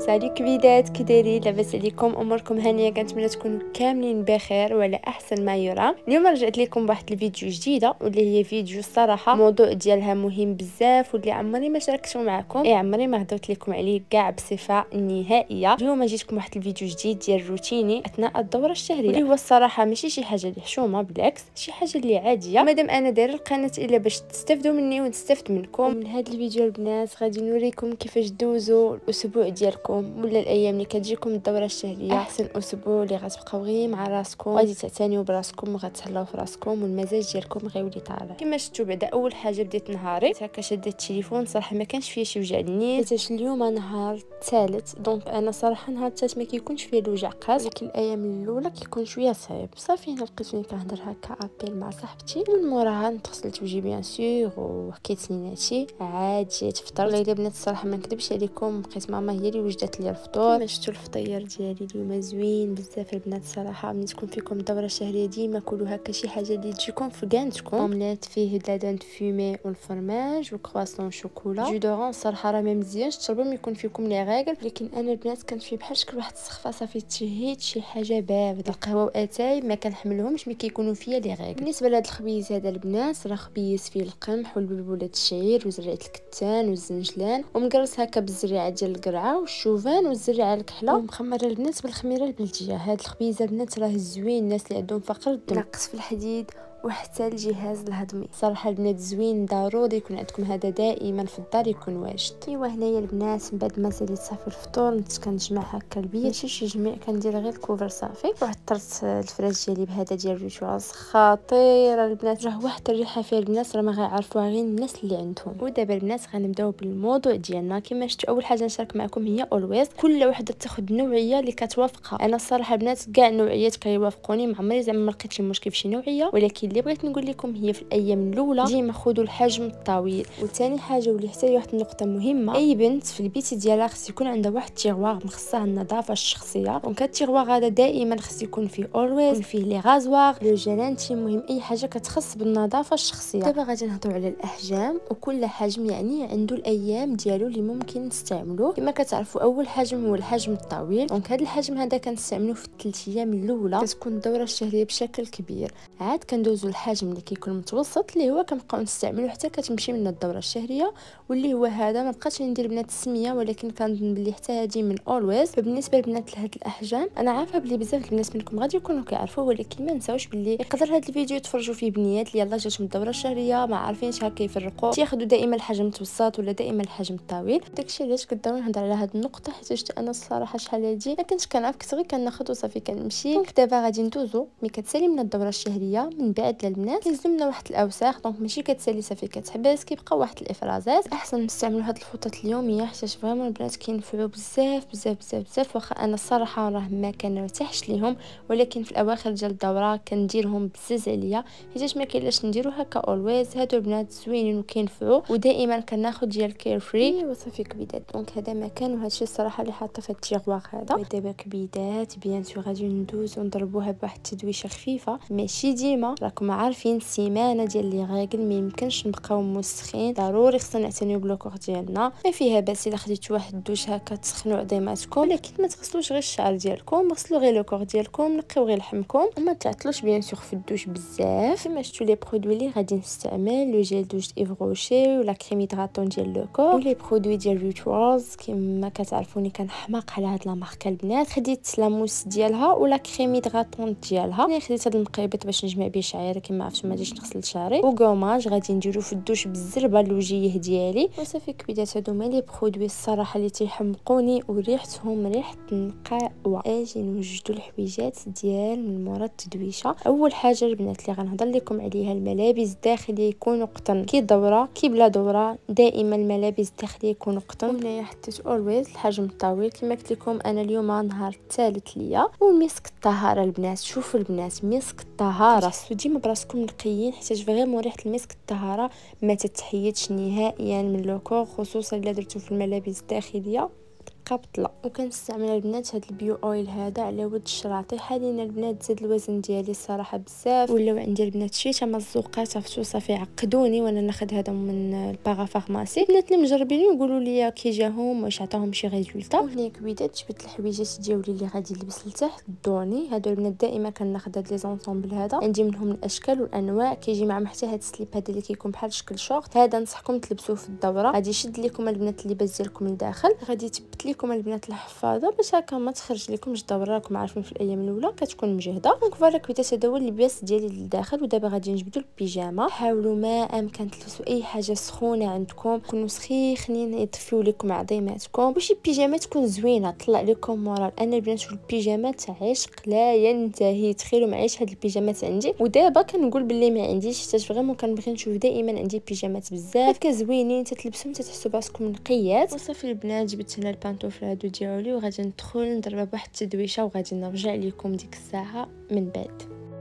سالي كبيدات، كي دايرين؟ لاباس عليكم؟ اموركم هانيه؟ كنتمنى تكونوا كاملين بخير وعلى احسن ما يرام. اليوم رجعت لكم بواحد الفيديو جديده، واللي هي فيديو الصراحه موضوع ديالها مهم بزاف، واللي عمري ما شاركته معكم، عمري ما هضرت لكم عليه كاع بصفه نهائيه. اليوم جيتكم واحد الفيديو جديد ديال روتيني اثناء الدوره الشهريه، اللي هو الصراحه ماشي شي حاجه اللي حشومه، بالعكس شي حاجه اللي عاديه. مادام انا دايره القناه الا باش تستافدوا مني ونستافد منكم. من هذا الفيديو البنات غادي نوريكم كيفاش دوزوا الاسبوع ديالكم ولا الايام اللي كتجيكم الدوره الشهريه، احسن اسبوع اللي غتبقاو غير مع راسكم، غادي تعتنيو براسكم وغتهلاو في راسكم، والمزاج ديالكم غيولي طالع. كما شفتوا بعدا اول حاجه بديت نهاري هكا شديت التليفون، صراحه ما كانش فيه شي وجع النيت، حيت اليوم نهار الثالث، دونك انا صراحه نهار الثالث ما كيكونش فيه الوجع قاس، ولكن الايام الاولى كيكون شويه صعيب. صافي هنا لقيتني كنهضر هكا ابيل مع صاحبتي، ومن موراها غسلت وجهي بيان سور وحكيت سنيناتي عاد جيت فطرت. والله الا بنات الصراحه ما نكذبش عليكم، بقيت ماما هي اللي وجدت لي الفطور. كما شفتوا الفطير ديالي اليوم زوين بزاف البنات الصراحه. ملي تكون فيكم الدوره الشهريه ديما كلوا هكا شي حاجه اللي تجيكم في كانتكم. اومليت فيه لادان فومي والفرماج وكرواسون شوكولا. جودورون الصراحه راه ما مزيانش تشربوا ملي يكون فيكم لي غاكل، لكن انا البنات كانت في بحال شكل واحد السخفه، صافي تشهيت شي حاجه بارده. القهوه واتاي ما كنحملهمش ملي كيكونوا فيا لي غاكل. بالنسبه لهاد الخبيز هذا البنات راه خبيز فيه القمح والبلبوله الشعير وزريعه الكتان والزنجلان، ومقرص هكا بالزريعه ديال القرعه والشوفان والزريعه الكحله، ومخمره البنات بالخميره البلديه. هاد الخبيزه البنات راه زوين، الناس اللي عندهم فقر الدم، ناقص في الحديد وحتى الجهاز الهضمي. صراحه البنات زوين، ضروري يكون عندكم هذا دائما في الدار يكون واجد. ايوا هنايا البنات من بعد ما ساليت صافي الفطور نت كنجمع هكا البيت، ماشي شي جميع، كندير غير الكوفر صافي، وعطرت الفراش ديالي بهذا ديال ريتواز خطيره البنات. راه واحد الريحه فيها البنات راه ما غيعرفوها غير الناس اللي عندهم. ودابا البنات غنبداو بالموضوع ديالنا. كما شفتوا اول حاجه نشارك معكم هي اولويز، كل وحده تاخذ النوعيه اللي كتوافقها. انا الصراحه البنات كاع النوعيات كيوافقوني، ما عمري زعما ما لقيت شي مشكل في شي نوعيه، ولكن اللي بغيت نقول لكم هي في الايام الاولى ديما خذوا الحجم الطويل. وثاني حاجه واللي حتى واحد النقطه مهمه، اي بنت في البيت ديالها خص يكون عندها واحد التيغوار مخصصه النظافه الشخصيه. دونك هاد التيغوار هذا دائما خص يكون فيه اولويز، يكون فيه لي غازوار لو جلانتي، مهم اي حاجه كتخص بالنظافه الشخصيه. دابا غادي نهضروا على الاحجام، وكل حجم يعني عنده الايام ديالو اللي ممكن نستعملوه. كما كتعرفوا اول حجم هو الحجم الطويل، دونك هذا الحجم هذا كنستعملوه في الثلاث ايام الاولى كتكون الدوره الشهريه بشكل كبير. عاد كندوزو الحجم اللي كيكون متوسط، اللي هو كنبقاو نستعملوه حتى كتمشي من الدوره الشهريه، واللي هو هذا. ما بقاش ندير بنات السميه، ولكن كنظن بلي حتى هذه من اولويز. فبالنسبه لبنات لهاد الاحجام انا عارفه بلي بزاف الناس منكم غادي يكونوا كيعرفوه، ولكن ما نساوش بلي يقدر هاد الفيديو يتفرجوا فيه بنيات اللي يلاه جاتهم الدوره الشهريه ما عارفينش هكا يفرقوا، تياخذوا دائما الحجم المتوسط ولا دائما الحجم الطويل. داكشي علاش كنت داوي نهضر على هاد النقطه، حيت انا الصراحه شحال هادي ما كنتش كنعرف، كنت غير كناخذ وصافي كنمشي. دابا غادي ندوزو ملي كتسالي من الدوره الشهريه من بعد للبنات كيلزمنا واحد الاوساخ، دونك ماشي كتسالي صافي كتحبس، كيبقى واحد الافرازات. احسن نستعملوا هاد الفوطات اليوميه حيت فريمون البنات كينفعوا بزاف بزاف بزاف بزاف. واخا انا الصراحه راه ما كنرتاحش ليهم، ولكن في الاواخر ديال الدوره كنديرهم بزز عليا، حيت ما كاينلاش نديرو هكا اولويز. هادو البنات زوينين وكينفعوا، ودائما كناخذ ديال كير فري وصافي كبيدات. دونك هذا مكان، وهادشي الصراحه اللي حاطه في التيغوار هذا. ودابا كبيدات بيان سور غادي ندوز ونضربوها بواحد التدويشه خفيفه، ماشي ديما، راكم عارفين السيمانه ديال اللي غاكل ما يمكنش نبقاو موسخين، ضروري خصنا نعتنيو بلوكور ديالنا. ما فيها باس الا خديتو واحد الدوش هكا تسخنوا عظيماتكم، ولكن ما تغسلوش غير الشعر ديالكم، غسلوا غير لوكور ديالكم، نقيو غير لحمكم، وما تعطلوش بيان سور في الدوش بزاف. كما شفتوا لي برودوي اللي غادي نستعمل لو جيل دوش ايف روشي ولا كريم هيدراتون ديال لوكور، ولي برودوي ديال ريتواز. كما كتعرفوني كنحماق على هاد لا ماركه البنات. خديت لاموس ديالها ولا كريم هيدراتون ديالها. انا خديت هاد المقيبط باش نجمع به شعري، كما عرفتوا ما جيتش نغسل شعري، وكوماج غادي نديرو في الدوش بالزربه الوجيه ديالي. وصافي كبيدات هادو هما لي برودوي الصراحه اللي تيحمقوني وريحتهم ريحه نقاوه. اجي نوجدو الحويجات ديال من مورا التدويشه. اول حاجه البنات اللي غنهضر لكم عليها الملابس الداخليه يكونوا قطن، كي دوره كي بلا دوره دائما الملابس الداخليه يكونوا قطن. وهنايا حطيت اولويز الحجم الطويل. كما قلت لكم انا اليوم نهار الثالث ليا. ومسك الطهاره البنات، شوفوا البنات مسك الطهاره ديما براسكم نقيين، حيت فريمون ريحه المسك الطهاره ما تتحيدش نهائيا من لوكور، خصوصا الا درتو في الملابس الداخليه تبقى بطله. وكنستعمل البنات هاد البيو اويل هذا على ود الشراطي. حاليا البنات زاد الوزن ديالي الصراحه بزاف، ولاو عندي البنات شي تمزقات عرفتو صافي عقدوني وانا ناخذ هذا من الباغا فارماسي. البنات اللي مجربين يقولوا لي كي جاهم واش عطاهم شي ريزولطا. وهنا كبيدات جبت الحويجات ديالي اللي غادي نلبس لتحت الدوني. هادو البنات دائما كناخذ هاد لي زونطومبل هذا، عندي منهم الاشكال والانواع، كيجي مع حتى هاد السليب هذا اللي كيكون بحال شكل شورت. هذا نصحكم تلبسوه في الدوره، غادي يشد لكم البنات اللباس ديالكم لداخل، غادي يثبت لكم البنات الحفاضه باش هكا ما تخرج لكمش الدوره. راكم عارفين في الايام الاولى كتكون مجهده. دونك فوالا كبيدات هذا هو اللباس ديالي للداخل. ودابا غادي نجبدوا البيجامه. حاولوا ما امكن تلبسوا اي حاجه سخونه عندكم، كونوا سخيخنين يطفيو لكم عظيماتكم، وشي بيجامه تكون زوينه طلع لكم مورال. انا البنات البيجامات عشق لا ينتهي. تخيلوا معيش هاد البيجامات عندي، ودابا كنقول باللي ما عنديش حتى فريمون كنبغي نشوف دائما عندي بيجامات بزاف هكا زوينين تتلبسهم تتحسوا براسكم نقيات. وصافي البنات جبت هنا البانطوفل هادو ديالي وغادي ندخل نضرب بواحد التدويشه وغادي نرجع لكم ديك الساعه من بعد.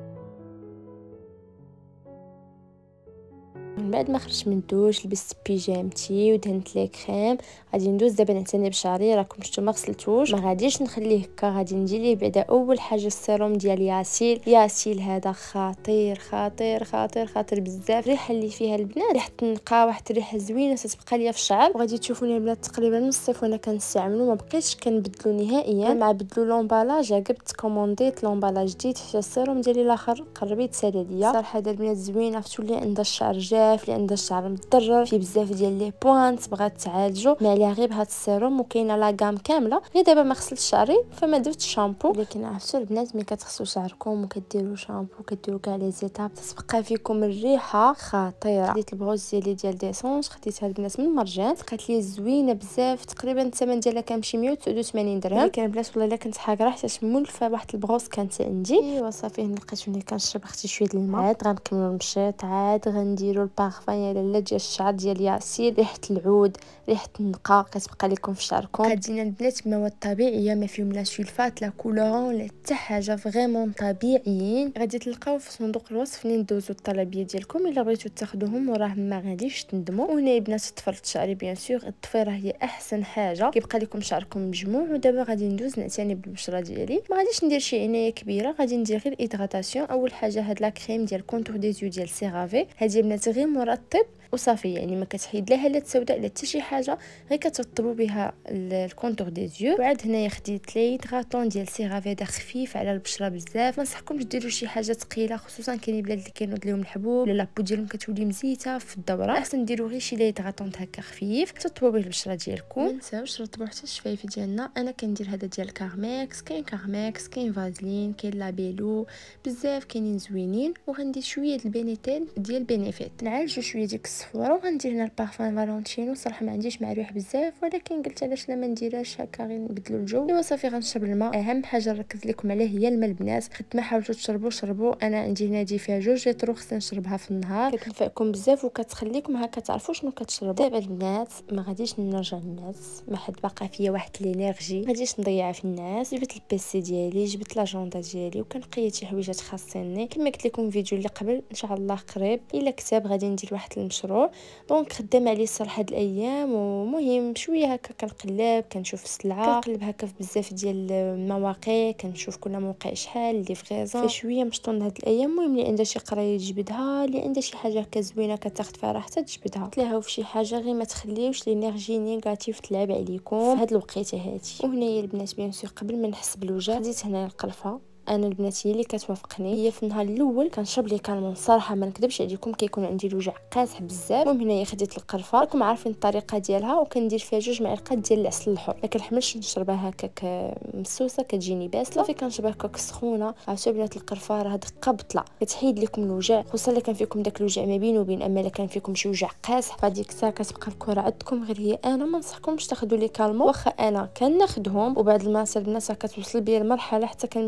من بعد ما خرجت من الدوش لبست بيجامتي ودهنت لي كريم. غادي ندوز دابا نعتني بشعري. راكم شفتوا ما غسلتوش، ما غاديش نخليه هكا، غادي ندير ليه بعدا اول حاجه السيروم ديال ياسيل هذا خطير خطير خطير خطير بزاف. الريحه اللي فيها البنات ريحه النقا، واحد الريحه زوينه تتبقى ليا في الشعر. وغادي تشوفوني البنات تقريبا من الصيف وانا كنستعملو، ما بقيتش كنبدلو نهائيا. مع بدلو لومبالاج عقبت كومونديت لومبالاج جديد حتى السيروم ديالي الاخر قربيت سالا ليا صراحه. هذا البنات زوين، عرفتوا اللي عندها الشعر جاف، اللي عندها الشعر مضرر فيه بزاف ديال لي بوانت بغات تعالجو، ما عليها غير بهذا السيروم. وكاينه لا غام كامله. غير دابا ما غسلت شعري فما درتش شامبو، لكن عرفتوا البنات ملي كتغسلوا شعركم وكديروا شامبو وكديروا كاع لي زيتاب تتبقى فيكم الريحه خطيره. خديت البروش ديالي ديال ديسونج، خديتها البنات من مرجان، بقات لي زوينه بزاف. تقريبا الثمن ديالها كيمشي 189 درهم، لكن البنات والله الا كنت حاقره حيت مولفه واحد البروس كانت عندي. ايوا صافي لقيت ملي كنشرب اختي شويه الماء. عاد غنكملوا المشيط، عاد غنديروا البارفان يا لاله ديال الشعر ديال ياسين، ريحه العود ريحه النقا كتبقى لكم في شعركم. غادينا البنات مواد طبيعيه ما فيهم لا سلفات لا كولورون لا حتى حاجه، فريمون طبيعيين. غادي تلقاو في صندوق الوصف منين دوزوا الطلبيه ديالكم الا بغيتو تاخذوهم، وراه ما غاديش تندموا. وهنا البنات طفرت شعري بيان سور، الطفيره هي احسن حاجه كيبقى لكم شعركم مجموع. ودابا غادي ندوز نعتني بالبشره ديالي. ما غاديش ندير شي عنايه كبيره، غادي ندير غير ايدغاتاسيون. اول حاجه هاد لا كريم ديال كونتور دي زيو ديال سيرافي، هذه البنات غير مرطب وصافي، يعني ما كتحيد لا هالات سوداء لا حتى شي حاجه، غير كترطبوا بها الكونتور دي زيو. وعاد هنايا خديت لي هيدراتون ديال سيرافي، هذا خفيف على البشره بزاف. ما نصحكمش ديروا شي حاجه ثقيله، خصوصا كاين بلاد اللي كينوض لهم الحبوب ولا لابو ديالهم كتولي مزيته في الدوره. احسن ديروا غير شي هيدراتون هكا خفيف تطبوا به البشره ديالكم. ما نساوش رطبوا حتى الشفايف ديالنا. انا كندير هذا ديال كارميكس، كاين كارميكس كاين فازلين كاين لابيلو، بزاف كاينين زوينين. وغندير شويه البينيتين ديال بينيفيت نعالجوا شويه ديك الصفوره. وغندير هنا البارفان فالونتينو، صراحه ما عنديش مع ريح بزاف، ولكن قلت علاش لا ما نديرهاش هكا غير نبدلوا الجو. ايوا صافي غنشرب الماء. اهم حاجه نركز لكم عليه هي الماء البنات. خدت ما حاولتوا تشربوا شربوا. انا عندي هنا فيها 2 لتر خصني نشربها في النهار، كتنفعكم بزاف وكتخليكم هكا تعرفوا شنو كتشربوا. دابا البنات ما غاديش نرجع الناس، ما حد باقا فيا واحد لينيرجي، ما غاديش نضيعها في الناس. جبت البيسي ديالي، جبت لاجوندا ديالي، وكنقيد شي حويجات خاصيني كما قلت لكم فيديو اللي قبل. ان شاء الله قريب الا كتاب غادي ندير واحد المشروع. دونك خدام عليه الصراحه هاد الايام. ومهم شويه هكا كنقلب كنشوف السلعه، كنقلب هكا في بزاف ديال المواقع، كنشوف كل موقع شحال اللي فريزون في شويه مشطون هاد الايام. المهم اللي عندها شي قرايه تجبدها، اللي عندها شي حاجه هكا زوينه كتاخد فيها راحتها تجبدها. تلاهاو في شي حاجه غير ما تخليوش لينيرجي نيجاتيف تلعب عليكم في هاد الوقيته هادي. وهنايا البنات بيان سور قبل ما نحس بالوجع خديت هنا القرفه. انا البنات هي اللي كتوافقني. هي في النهار الاول كنشرب لي كالمون، صراحه ما نكذبش عليكم كيكون عندي الوجع قاصح بزاف. المهم هنايا خديت القرفه، راكم عارفين الطريقه ديالها، وكندير فيها 2 معالق ديال العسل الحر. ما كنحملش نشربها هكاك مسوسه كتجيني باسله، صافي كنشربها هكاك سخونه. عرفتوا بنات القرفه راه دقه بطله كتحيد لكم الوجع، خصوصا الا كان فيكم داك الوجع ما بين وبين. اما الا كان فيكم شي وجع قاصح فهاديك الساعه كتبقى الكره عندكم. غير هي انا ما نصحكمش تاخذوا لي كالمون، واخا انا كناخذهم وبعد الماء البنات كتوصل بيا المرحله حتى كنمشي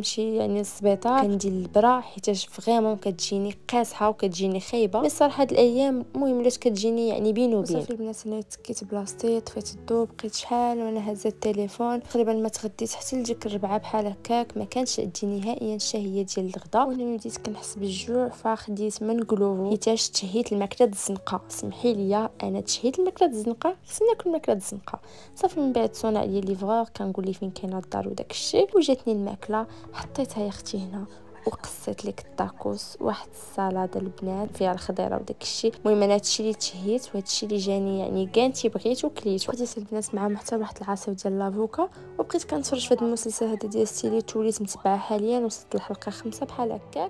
يعني للسبيطار كندير البرا حيتاش فريمون كتجيني قاصحه وكتجيني خايبه. مي الصراحه هاد الايام المهم ولات كتجيني يعني بين وبين. صافي البنات انا تكيت بلاصتي طفيت الضو بقيت شحال وانا هازه التليفون تقريبا ما تغديت حتى لديك الربعه بحال هكاك. ما كانش عندي نهائيا الشهيه ديال الغدا وانا بديت كنحس بالجوع فخديت من قلوبو حيتاش تشهيت الماكله الزنقه. سمحي لي انا تشهيت الماكله الزنقه خصني ناكل الماكله الزنقه. صافي من بعد صونع لي ليفرور كنقول لي فين كاينه الدار وداك الشيء وجاتني الماكله حطيتها يا اختي هنا وقصيت لك الطاكوس واحد السلطه البنات فيها الخضيره وداك الشيء. المهم انا هادشي اللي تشهيت وهادشي اللي جاني يعني كانتي بغيتو كليتو. خديت البنات معاهم حتى واحد العصير ديال لافوكا وبقيت كنتفرج في هذا المسلسل هذا ديال ستيليت وليت متبعه حاليا وصلت الحلقه 5 بحال هكاك.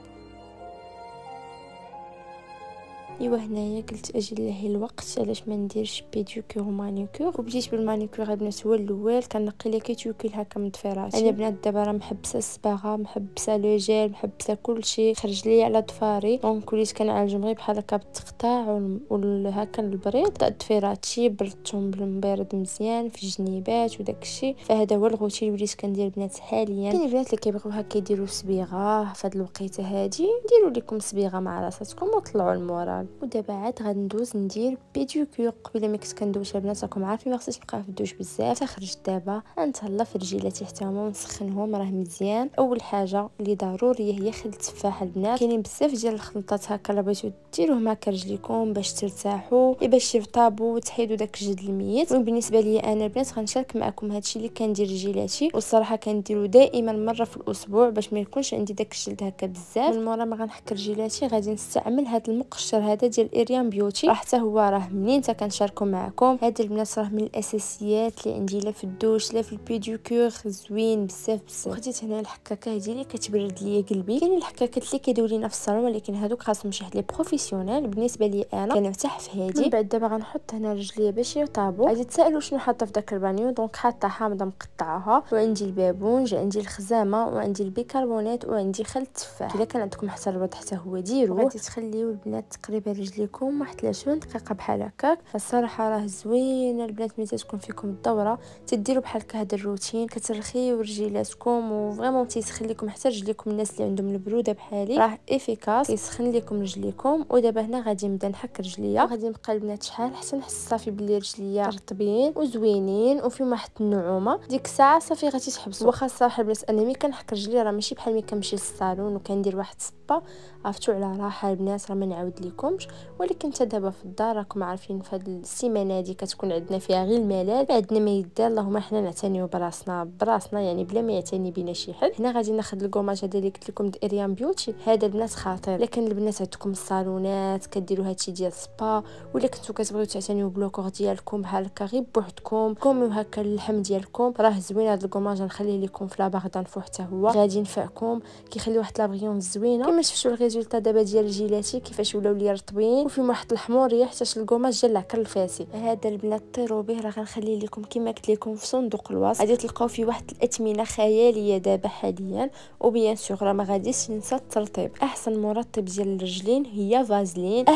ايوا هنايا قلت اجي لهي الوقت علاش ما نديرش بيديكور ومانيكور وبديت بالمانيكور. البنات هو الاول كنقي لي كيتوكل هكا من ضفيراتي. انا بنات دابا راه محبسه الصباغه محبسه لو جيل محبسه كلشي خرج لي على ضفاري دونك وليت كنعالجهم غير بحال هكا بالتقطاع هكا البريد ضفيراتي بردتهم بالمبرد مزيان في الجنيبات وداك الشيء. فهذا هو الغوتي اللي وليت كندير بنات حاليا. كاين البنات اللي كيبغيو هكا يديروا صبيغه في هاد الوقيته هادي ديروا لكم صبيغه مع راساتكم وطلعوا المورال. ودابا عاد غندوز ندير بيديكور. قبيله ما كنت كندوش البنات راكم عارفين ما خصنيش نبقى في الدوش بزاف. خرجت دابا نتهلا في رجيلاتي حتى هما ونسخنهم راه مزيان. اول حاجه اللي ضروريه هي خل التفاح البنات. كاينين بزاف ديال الخلطات هكا لا بغيتو ديروهم هكا رجليكم باش ترتاحوا باش يرطبوا وتحيدوا داك الجلد الميت. وبالنسبه لي انا البنات غنشارك معكم هادشي اللي كندير رجيلاتي والصراحه كنديرو دائما مره في الاسبوع باش ما يكونش عندي داك الجلد هكا بزاف. من مورا ما غنحك رجيلاتي غادي نستعمل هذا المقشر هذا ديال ايريان بيوتي حتى هو راه منين تا كنشاركو معكم. هذا البنات راه من الاساسيات اللي عندي لا في الدوش لا في البيديكور زوين بزاف بزاف. خديت هنا الحكاكه ديالي كتبرد ليا قلبي. كاين الحكاكات اللي كيديروا لينا في الصالون ولكن هذوك خاصهم شي حد لي بروفيسيونيل. بالنسبه لي انا كنرتاح في هذه. من بعد دابا غنحط هنا رجليا باش يطابوا. غادي تسالوا شنو حاطه في داك البانيو دونك حاطه حامضه مقطعاها وعندي البابونج عندي الخزامه وعندي البيكربونات وعندي خل التفاح. الا كان عندكم حتى البيض حتى هو ديروه. غادي تخليو البنات تقريبا رجليكم واحد 30 دقيقه بحال هكاك. فالصراحه راه زوينه البنات ملي تكون فيكم الدوره تديروا بحال هذا الروتين كترخيو رجيلاتكم وفريمون تيسخن لكم حتى رجليكم. الناس اللي عندهم البروده بحالي راه افيكاس يسخن لكم رجليكم. ودابا هنا غادي نبدا نحك رجليا وغادي نبقى البنات شحال حتى نحس صافي بلي رجليا رطبين وزوينين وفيهم واحد النعومه. ديك الساعه صافي غادي تحبسوا. واخا الصراحه البنات انا ملي كنحك رجلي راه ماشي بحال ملي كنمشي للصالون وكندير واحد الصبه عرفتوا على راحه البنات. راه ما نعاود لكمش ولكن حتى دابا في الدار راكم عارفين في هذه السيمانه هذه كتكون عندنا فيها غير الملل عندنا ما يدار اللهم حنا نعتنيو براسنا يعني بلا ما يعتني بينا شي حد. هنا غادي ناخذ الكوماج هذا اللي قلت لكم د ايريان بيوتي. هذا البنات خطير. لكن البنات عندكم الصالونات كديروا هادشي ديال سبا ولا كنتو كتبغيو تعتنيو بلوكور ديالكم بحال هكا غير بوحدكم كوميو هكا اللحم ديالكم راه زوين. هذا الكوماج نخليه لكم في لاباغ دانفو حتى هو غادي ينفعكم كيخلي واحد لابغيون زوينه. كما شفتوا الريزولطا دابا ديال رجيلاتي كيفاش ولاو لي رطبين وفيهم واحد الحموريه حتى الكوماج جا لعكر الفاسي. هذا البنات طيروا به راه غنخليه لكم كما قلت لكم في صندوق الوصف. غادي تلقاو فيه واحد الاثمنه خياليه دابا حاليا. وبيان سور راه ما غاديش ننسى الترطيب. احسن مرطب ديال الرجلين هي فازلين.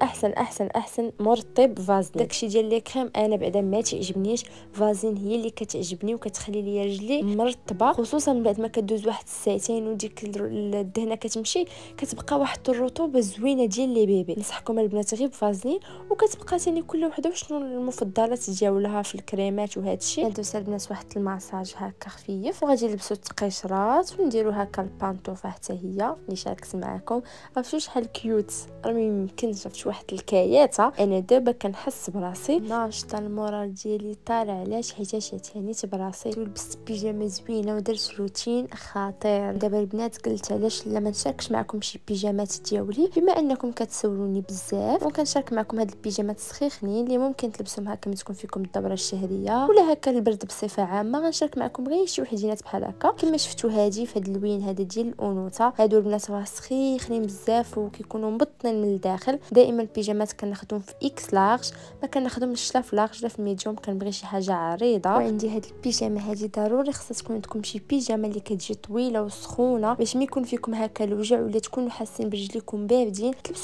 احسن مرطب فازلين. داكشي ديال لي كريم انا بعدا ما تعجبنيش. فازلين هي اللي كتعجبني وكتخلي لي رجلي مرطبه خصوصا بعد ما كدوز واحد الساعتين وديك الدهنه كتمشي كتبقى واحد الرطوبه زوينه ديال لي بيبي. نصحكم البنات غير بفازلين وكتبقى ثاني كل وحده وشنو المفضلات ديالها في الكريمات وهذا الشيء. ندوز البنات واحد الماساج هكا خفيف وغادي نلبسوا التقيشرات ونديروا هكا البانطوفه حتى هي اللي شاركت معكم. عرفتوا شحال كيوت راه ما يمكنش. عرفتوا واحد الكياته انا دابا كنحس براسي ناشطه المورال ديالي طالع. علاش حيت عتانيت براسي ولبست بيجامه زوينه ودرت روتين خطير. دابا البنات قلت علاش لا ما نشاركش معكم شي بيجامات ديالي بما انكم كتسولوني بزاف وكنشارك معكم هاد البيجامات السخيخنين اللي ممكن تلبسوهم هكا ملي تكون فيكم الدوره الشهريه ولا هكا البرد بصفه عامه. غنشارك معكم غير شي وحدينات بحال هكا كما شفتوا هادي في هاد اللوين هذا ديال الانوثه. هادو البنات راه سخيخنين بزاف وكيكونوا مبطنين من الداخل. دائما البيجامات كناخذهم في اكس لارج ما كناخذهمش لا في لارج لا في ميديوم. كنبغي شي حاجه عريضه. وعندي هاد البيجامه هذه ضروري خصها تكون عندكم شي بيجامه اللي كتجي طويله وسخونه باش ما يكون فيكم هكا الوجع ولا تكونوا حاسين برجليكم باردين تلبسوا هكا شي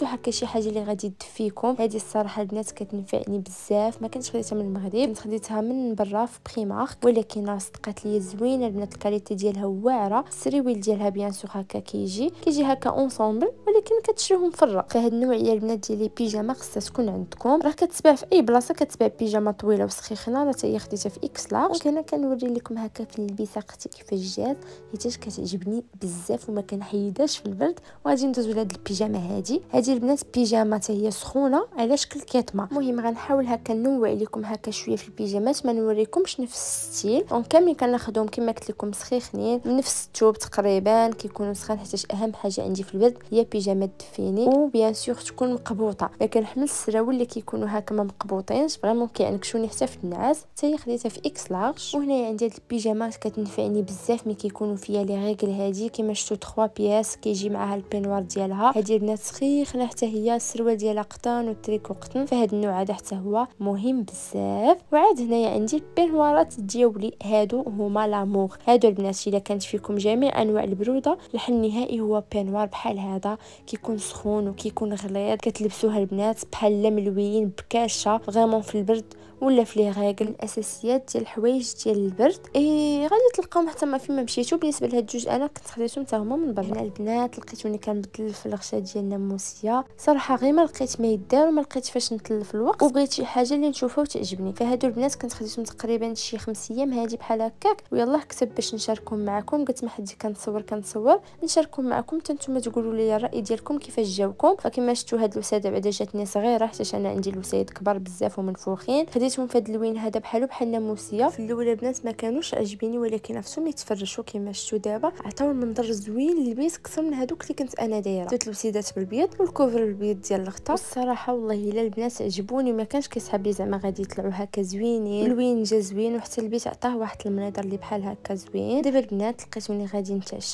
حاجه اللي غادي تدفيكم. هذه الصراحه البنات كتنفعني بزاف، ما كنتش خديتها من المغرب، كنت خديتها من برا في بريمارك، ولكن صدقات لي زوينه البنات، الكاليتي ديالها واعره. السريويل ديالها بيان سور هكا كيجي هكا اونصومبل، ولكن كتشريهم في الرق. فهاد النوعيه البنات ديال لي بيجاما خصها تكون عندكم، راه كتباع في اي بلاصه، كتباع بيجاما طويله وسخيخه، راه هي خديتها في اكس لارج. انا كنوري لكم هكا في اللبسه اختي كيفاش جات، حيت كتعجبني بزاف وما كنحيدهاش في البرد. وغادي ندوزو لهاد البيجاما هادي البنات بيجاما حتى هي سخونه على شكل كيطمه. المهم غنحاول هكا ننوع لكم هكا شويه في البيجامات، ما نوريكمش نفس الستيل. دونك كاملين كناخذهم كما قلت لكم سخيخنين من نفس الثوب تقريبا، كيكونوا سخان، حيت اهم حاجه عندي في البرد هي بيجامات تدفيني، وبيان سور تكون مقبوطه. ما كنحمل السراول اللي كيكونوا هكا ما مقبوطينش، فريمون كيعنكشوني حتى في النعاس. حتى هي خديتها في اكس لارج. وهنايا عندي هاد البيجامات كتنفعني بزاف ملي كيكونوا فيها لي ريغل هادي، كما شفتوا 3 بياس كيجي معاها البينوار ديالها. هادي البنات سخيخه حتى هي، السروال ديالها قطن والتريكو قطن، فهاد النوع هذا حتى هو مهم بزاف. وعاد هنايا عندي البينوارات ديالي، هادو هما لامور. هادو البنات الا كانت فيكم جميع انواع البروده، الحل النهائي هو بينوار بحال هذا، كيكون سخون وكيكون غليظ، كتلبسوها البنات بحال ملويين بكاشه فريمون في البرد ولا في لي ريغل. الاساسيات ديال الحوايج ديال البرد غادي تلقاوهم حتى ما فيما مشيتو. بالنسبه لهاد الجوج انا كنت خديتهم حتى هما من برا. هنا البنات لقيتوني كنبدل في الغشا ديال الناموسيه، صراحه غير ما لقيت ما يدار وما لقيت فاش نتلف الوقت، وبغيت شي حاجه اللي نشوفها وتعجبني. فهادو البنات كنت خديتهم تقريبا شي 5 ايام هادي بحال هكاك، ويلا كتب باش نشاركهم معكم. قلت ما حد كنصور نشاركهم معكم حتى نتوما تقولوا لي الراي ديالكم كيفاش جاوكم. فكما شفتوا هاد الوساده بعدا جاتني صغيره، حيت انا عندي الوسايد كبار بزاف ومنفوخين. خديتهم في هاد اللون هذا بحال الناموسيه. في الاول البنات ما كانوش عاجبيني، ولكن عرفتهم يتفرشوا كما شفتوا دابا عطاو المنظر زوين للبيت اكثر من هذوك اللي كنت انا دايره. درت الوسيدات بالبيض والكوفر بالبيض ديال الغطا. الصراحه والله الا البنات عجبوني، ما كانش كيسحب لي زعما غادي يطلعوا هكا زوينين، الوين جا زوين، وحتى البيت عطاه واحد المنظر اللي بحال هكا زوين. دابا البنات لقيتوني غادي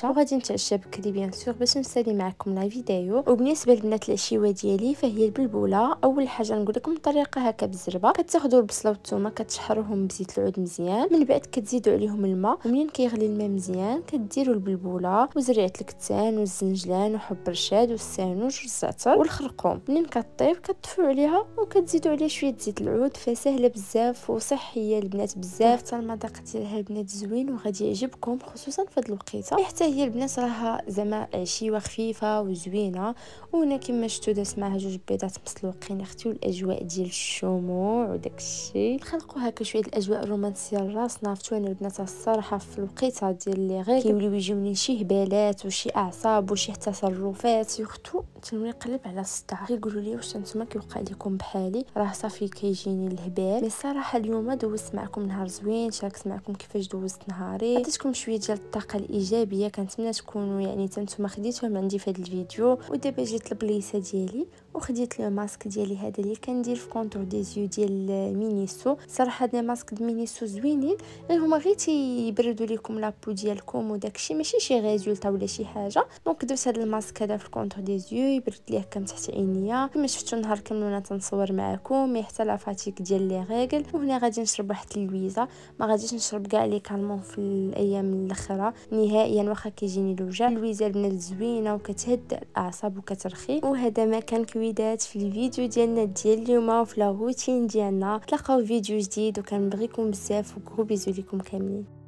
نتعشى بكري بيان سور باش نسالي معكم لا فيديو. وبالنسبه للبنات العشيوه ديالي فهي البلبوله. اول حاجه نقول لكم الطريقه هكا بالزربه، كتاخذوا البصله والثومه كتشحروهم بزيت العود مزيان، من بعد كتزيدوا عليهم الماء، ومنين كيغلي الماء مزيان كديروا البلبوله وزريعه الكتان والزنجلان وحب رشاد والسانوج والزعتر والخرقوم. منين كطيب كتطفوا عليها وكتزيدوا عليه شويه زيت العود. فسهله بزاف وصحيه البنات بزاف، حتى المذاق ديالها البنات زوين وغادي يعجبكم خصوصا في هذه الوقيته. حتى هي البنات راها زعما عشيوه خفيفه وزوينه. وهنا كما شفتوا دازت معها 2 بيضات مسلوقين اختي، والاجواء ديال الشموع وداك الشيء نخلقوا هكا شويه الاجواء الرومانسيه لراسنا. عرفتوا انا البنات الصراحه في الوقيته ديال اللي غير كيوليو يجوني شي هبالات وشي اعصاب وشي تصرفات، سورتو تنولي نقلب على الصداع. يقولوا لي واش نتوما كيوقع لكم بحالي؟ راه صافي كيجيني الهبال. مي الصراحه اليوم دوزت معكم نهار زوين، شاركت معكم كيفاش دوزت نهاري، عطيتكم شويه ديال الطاقه الايجابيه. كنتمنى تكونوا يعني نتوما خديتوهم عندي في هذا الفيديو. ودابا جيت البليصه ديالي وخديت لو ماسك ديالي هذا اللي كندير في كونتور دي زيو ديال مينيسو. صراحه هاد ماسك د مينيسو زوينين، غير هما غير تيبردوا لكم لابو ديالكم وداكشي، ماشي شي ريزولطا ولا شي حاجه. دونك درت هاد الماسك هذا في الكونتور دي زيو، يبرد ليه كم تحت عينيا. كما شفتوا نهار كامل وانا تنصور معكم حتى لا فاتيك ديال لي ريغل. وهنا غادي نشرب واحد اللويزه، ما غاديش نشرب كاع لي كالمون في الايام الاخرى نهائيا، واخا كيجيني الوجع. اللويزه البنات زوينه وكتهدى الاعصاب وكترخي. وهذا ما كان كويدات في الفيديو ديالنا ديال اليوم وفي لا روتين ديالنا. تلاقاو فيديو جديد وكنبغيكم بزاف وكرو بيزو ليكم كاملين.